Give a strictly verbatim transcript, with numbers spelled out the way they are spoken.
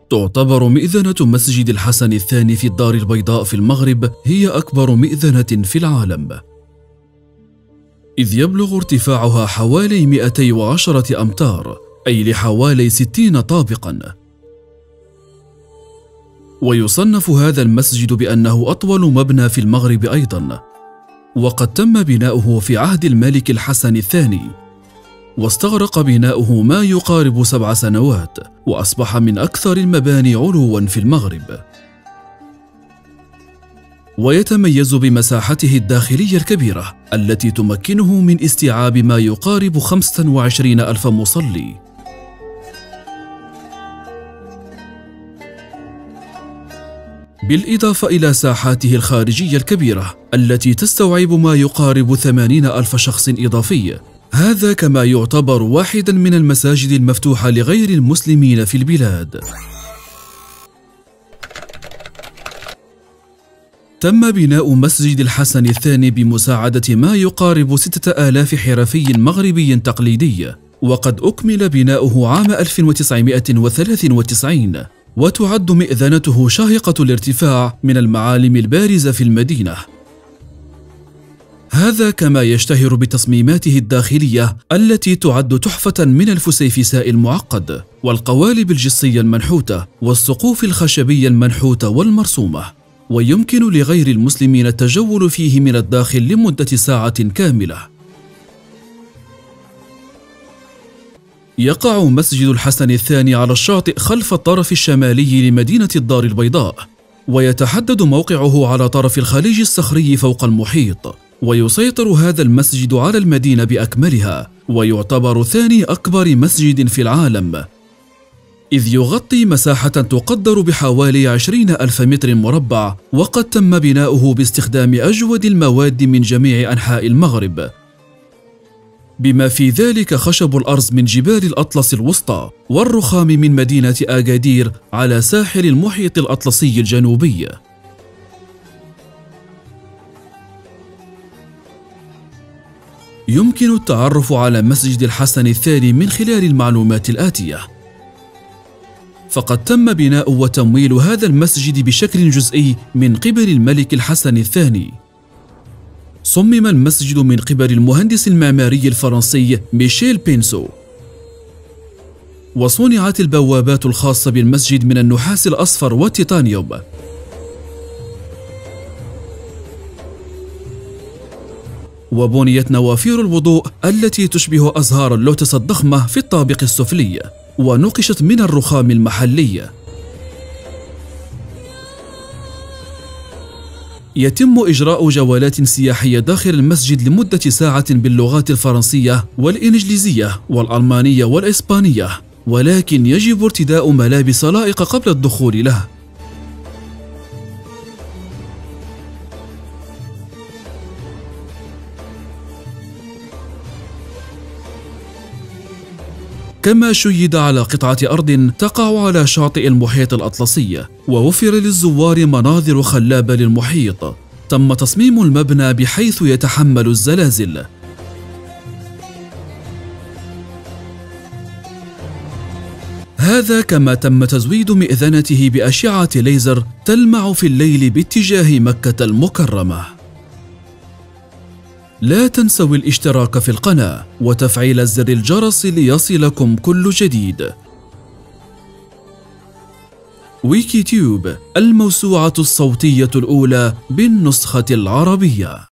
تعتبر مئذنة مسجد الحسن الثاني في الدار البيضاء في المغرب هي أكبر مئذنة في العالم، إذ يبلغ ارتفاعها حوالي مئتي وعشرة أمتار، أي لحوالي ستين طابقاً. ويصنف هذا المسجد بأنه أطول مبنى في المغرب أيضاً، وقد تم بناؤه في عهد الملك الحسن الثاني، واستغرق بناؤه ما يقارب سبع سنوات، وأصبح من أكثر المباني علواً في المغرب. ويتميز بمساحته الداخلية الكبيرة التي تمكنه من استيعاب ما يقارب خمسة وعشرين ألف مصلي. بالإضافة إلى ساحاته الخارجية الكبيرة التي تستوعب ما يقارب ثمانين ألف شخص إضافي، هذا كما يعتبر واحدا من المساجد المفتوحة لغير المسلمين في البلاد. تم بناء مسجد الحسن الثاني بمساعدة ما يقارب ستة آلاف حرفي مغربي تقليدي، وقد أكمل بناؤه عام ألف وتسعمئة وثلاثة وتسعين، وتعد مئذنته شاهقة الارتفاع من المعالم البارزة في المدينة. هذا كما يشتهر بتصميماته الداخلية التي تعد تحفة من الفسيفساء المعقد، والقوالب الجصية المنحوتة، والسقوف الخشبية المنحوتة والمرسومة، ويمكن لغير المسلمين التجول فيه من الداخل لمدة ساعة كاملة. يقع مسجد الحسن الثاني على الشاطئ خلف الطرف الشمالي لمدينة الدار البيضاء، ويتحدد موقعه على طرف الخليج الصخري فوق المحيط، ويسيطر هذا المسجد على المدينة بأكملها، ويعتبر ثاني أكبر مسجد في العالم، إذ يغطي مساحة تقدر بحوالي عشرين ألف متر مربع، وقد تم بناؤه باستخدام أجود المواد من جميع أنحاء المغرب، بما في ذلك خشب الأرز من جبال الأطلس الوسطى، والرخام من مدينة آغادير على ساحل المحيط الأطلسي الجنوبي. يمكن التعرف على مسجد الحسن الثاني من خلال المعلومات الآتية. فقد تم بناء وتمويل هذا المسجد بشكل جزئي من قبل الملك الحسن الثاني. صمم المسجد من قبل المهندس المعماري الفرنسي ميشيل بينسو، وصنعت البوابات الخاصة بالمسجد من النحاس الأصفر والتيتانيوم، وبنيت نوافير الوضوء التي تشبه أزهار اللوتس الضخمة في الطابق السفلي، ونقشت من الرخام المحلي. يتم إجراء جولات سياحية داخل المسجد لمدة ساعة باللغات الفرنسية والإنجليزية والألمانية والإسبانية، ولكن يجب ارتداء ملابس لائقة قبل الدخول له. كما شيد على قطعة أرض تقع على شاطئ المحيط الأطلسي، ووفر للزوار مناظر خلابة للمحيط. تم تصميم المبنى بحيث يتحمل الزلازل. هذا كما تم تزويد مئذنته بأشعة ليزر تلمع في الليل باتجاه مكة المكرمة. لا تنسوا الاشتراك في القناة وتفعيل زر الجرس ليصلكم كل جديد. ويكي تيوب، الموسوعة الصوتية الأولى بالنسخة العربية.